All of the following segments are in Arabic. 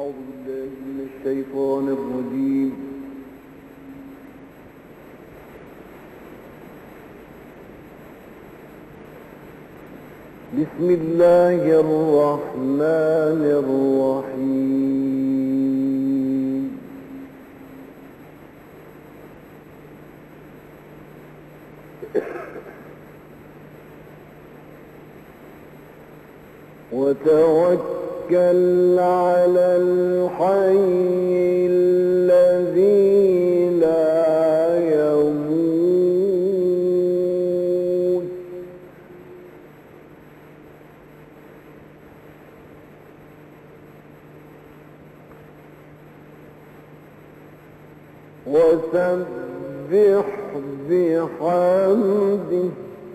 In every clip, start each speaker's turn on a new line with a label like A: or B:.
A: أعوذ بالله من الشيطان الرجيم. بسم الله الرحمن الرحيم. وتوكل على الحي الذي لا يموت وسبح بحمده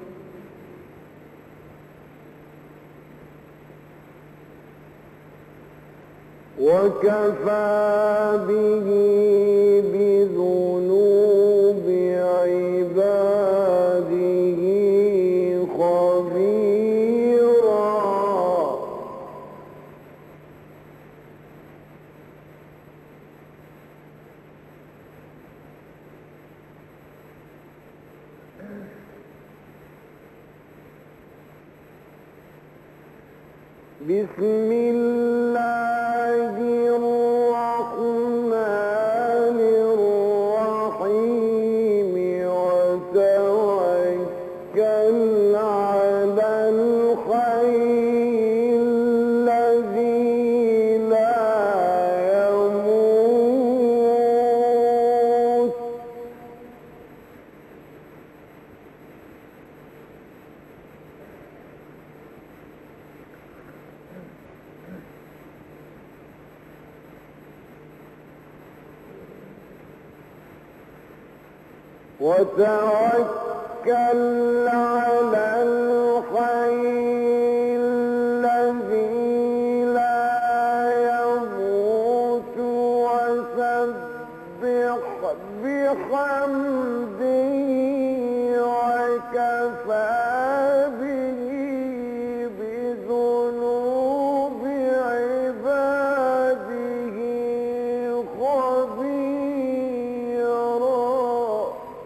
A: وكفى به بذنوب عباده خبيرا. بسم الله الرحمن الرحيم. وتوكل على الحي الذي لا يموت وتوكل على الحي الذي لا يموت وسبح بحمده وكفى به بذنوب عباده خبيرا.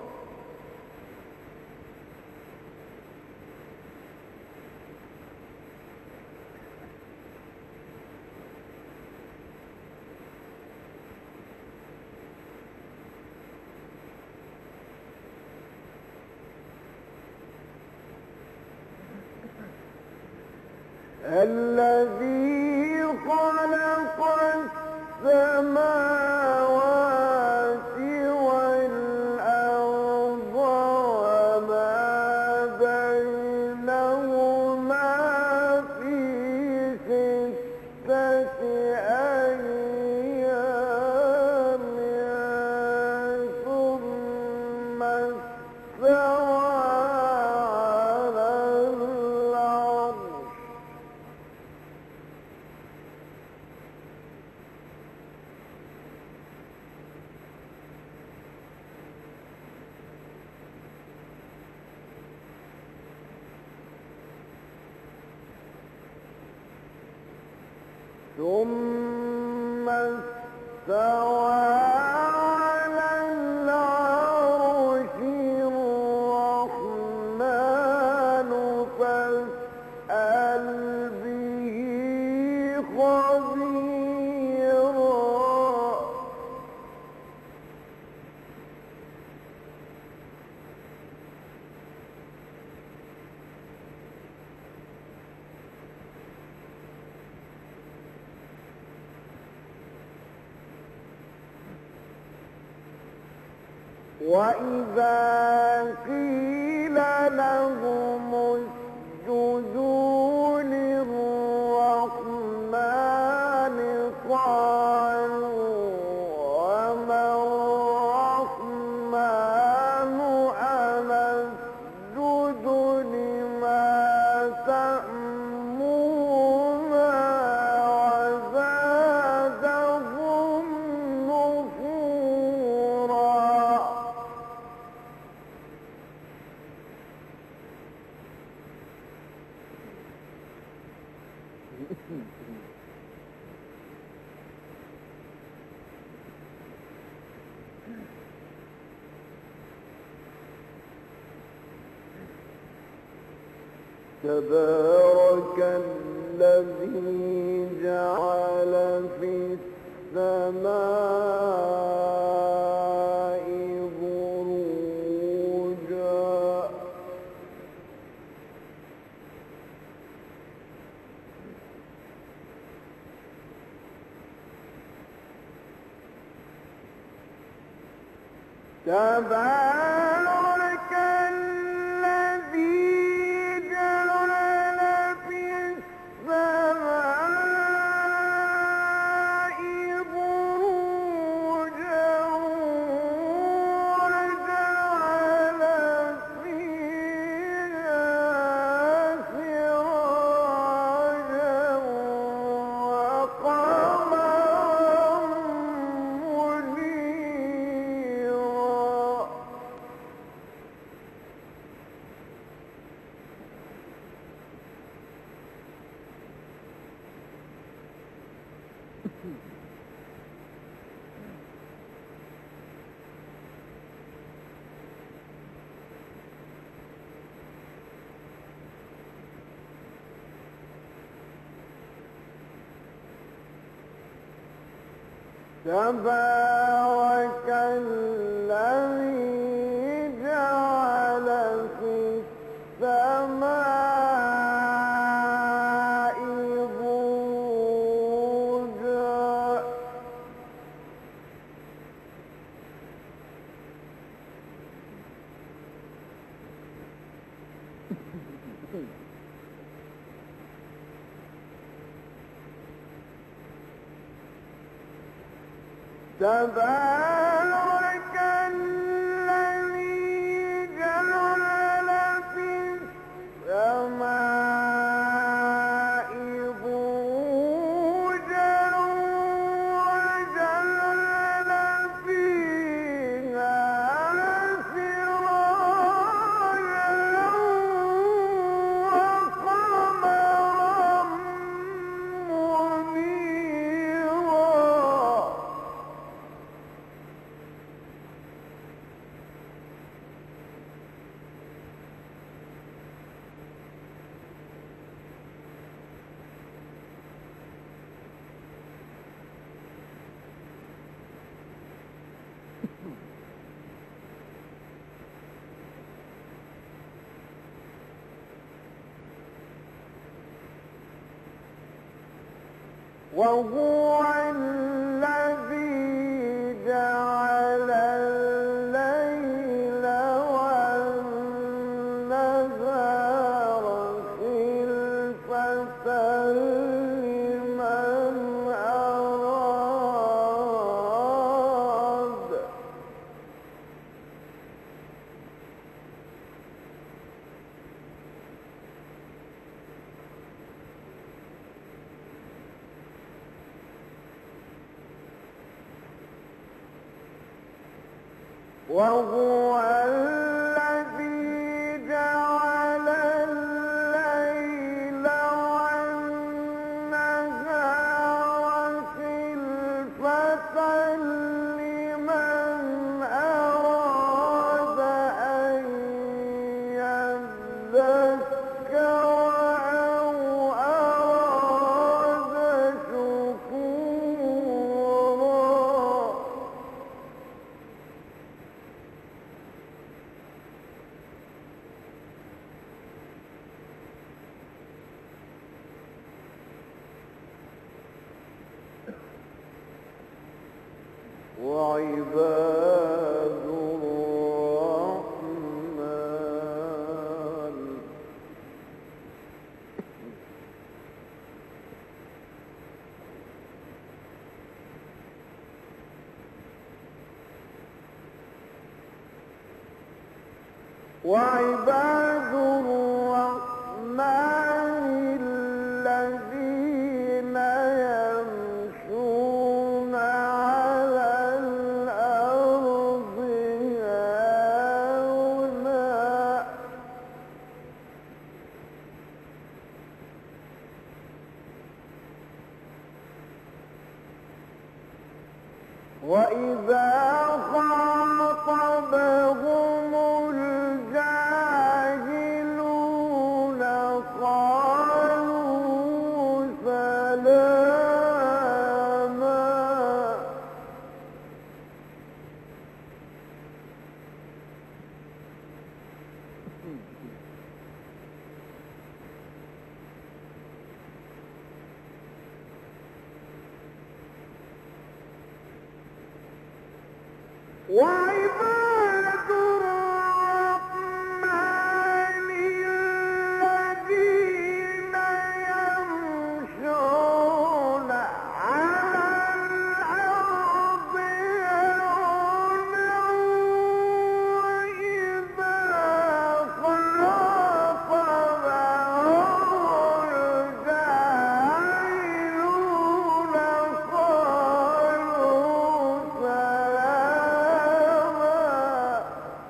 A: الذي خلق السماوات والأرض وما بينهما في 6 أيام ثم استوى على العرش. ثم استوى على العرش الرحمن فاسأل به خبيرا. وإذا قيل لهم اسجدوا للرحمن قالوا وما الرحمن أنسجد لما تأمرنا وزادهم نفورا. تبارك الذي جعل في السماء بروجا تبارك الذي جعل في السماء بروجا وجعل فيها سراجا وقمرا منيرا تبارك الذي جعل في السماء بروجا تبارك الذي جعل في السماء بروجا وجعل فيها سراجا وقمرا منيرا وهو الذي جعل الليل والنهار خلفة لمن أراد وهو الذي جعل الليل والنهار خلفة لمن أراد أن يذكر أو أراد شكورا وعباد الرحمن وعباد الرحمن الذين يمشون على الأرض هونا وإذا خاطبهم الجاهلون وعباد الرحمن الذين يمشون على الأرض هونا وإذا خاطبهم الجاهلون قالوا سلاما.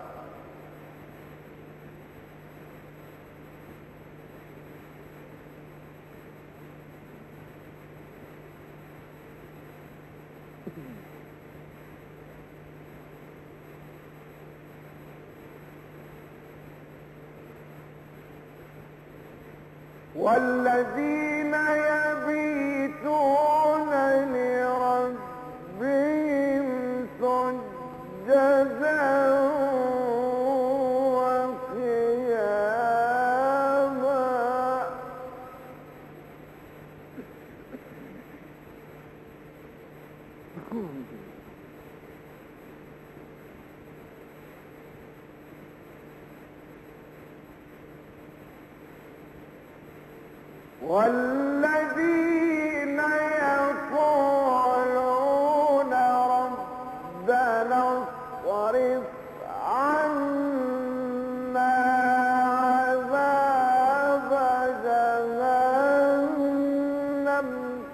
A: والذين يبيتون لربهم سجدا وقياما. والذين يقولون ربنا اصرف عنا عذاب جهنم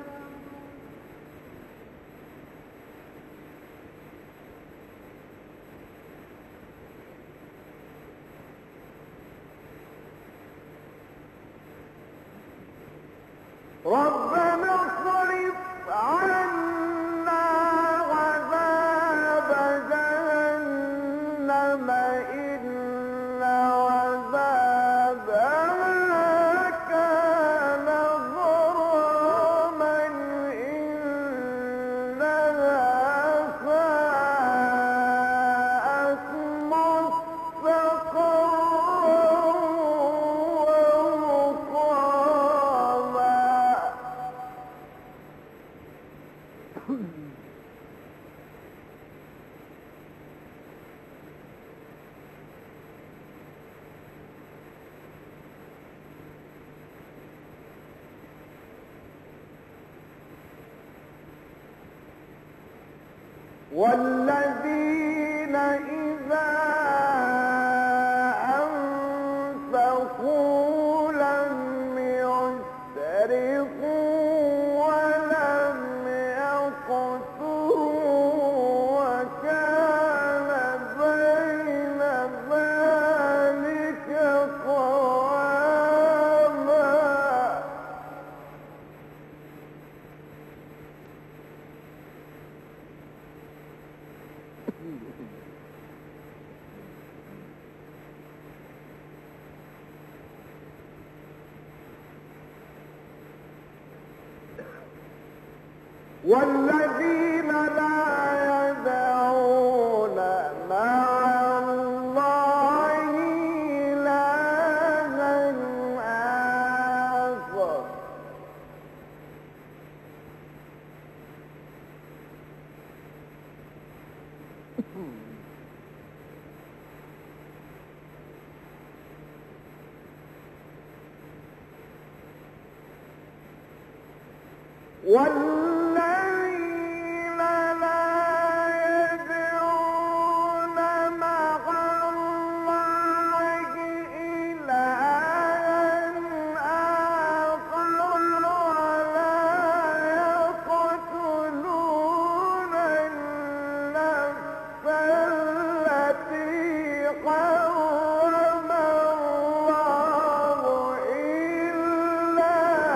A: ربنا اصرف عنا عذاب جهنم إن عذابها كان غراما إنها ساءت مستقرا ومقاما. والذين إذا أنفقوا لم يسرفوا ولم يقتروا وكان بين ذلك قواما. والذين لا يدعون مع الله إلها آخر والذين لا يدعون مع الله إلها آخر ولا يقتلون النفس التي حرم الله إلا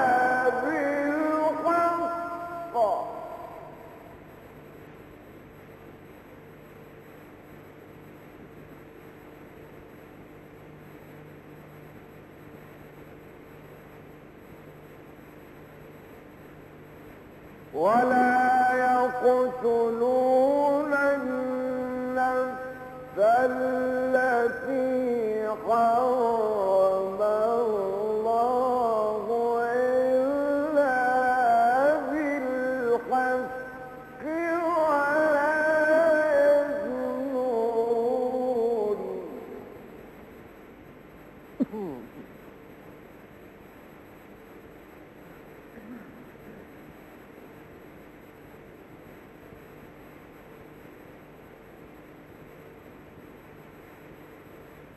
A: بالحق ولا يقتلون النفس التي حرم الله إلا بالحق ولا يزنون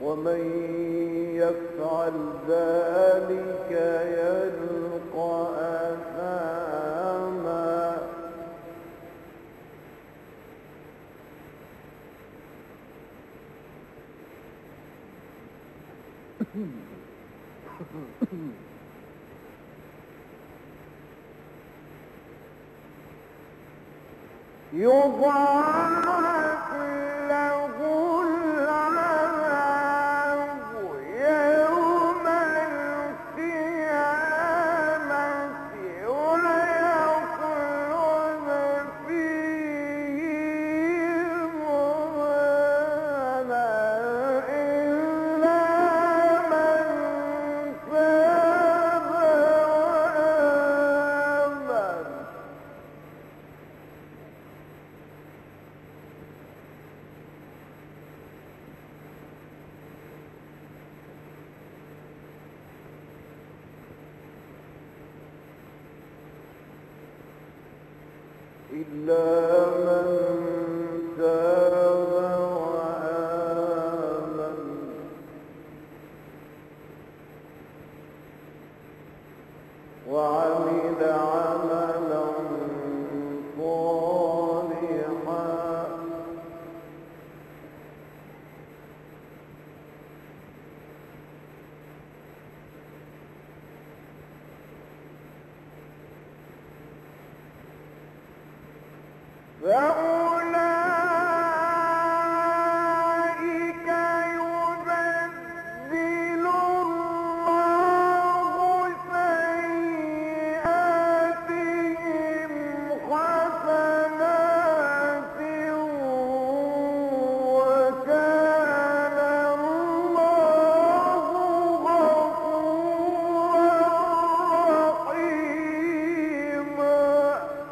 A: ومن يفعل ذلك يلقى أثاما يضاعف له العذاب يوم القيامة ويخلد فيه مهانا إلا من تاب وآمن إلا من تاب وآمن وعمل عملا صالحا فأولئك يبدل الله سيئاتهم حسنات وكان الله غفورا رحيما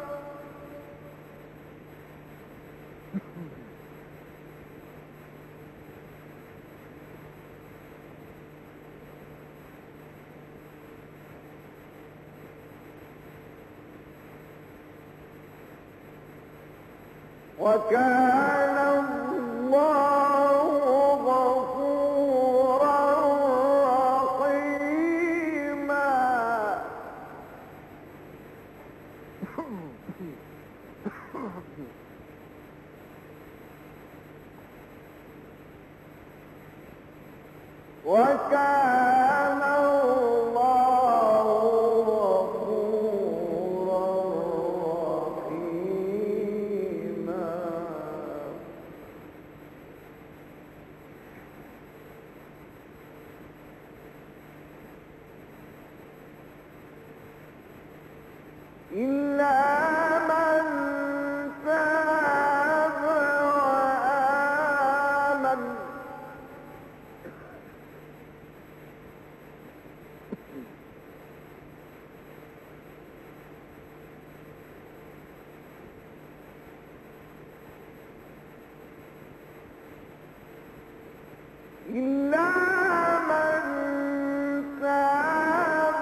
A: وكان الله غفورا رحيما وكان الله غفورا رحيما إلا من تاب وآمن إلا من تاب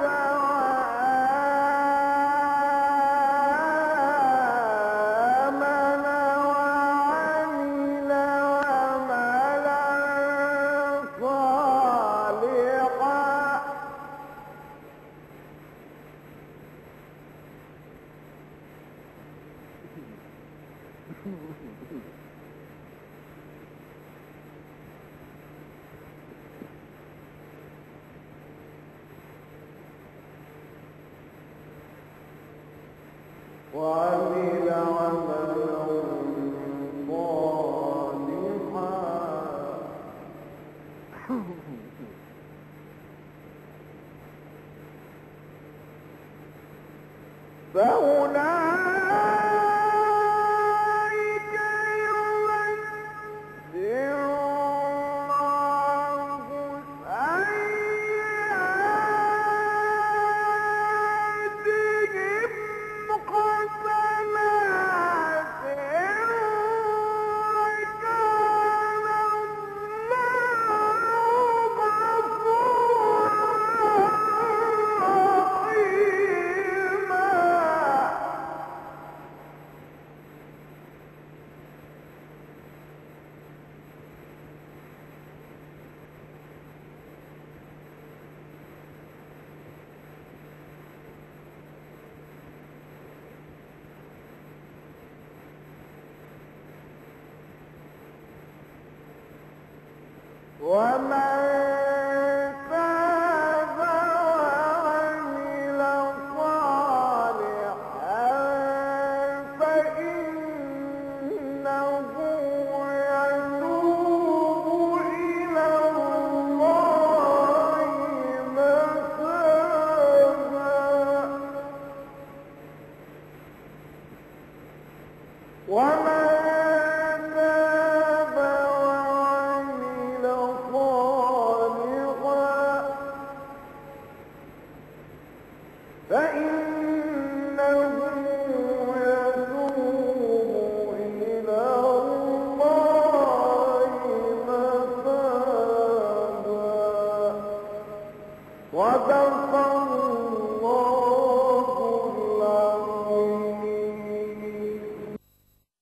A: وآمن وعمل عملا صالحا وعمل عملا صالحا فأولئك ومن تاب وعمل صالحا فإنه يتوب إلى الله متابا. ومن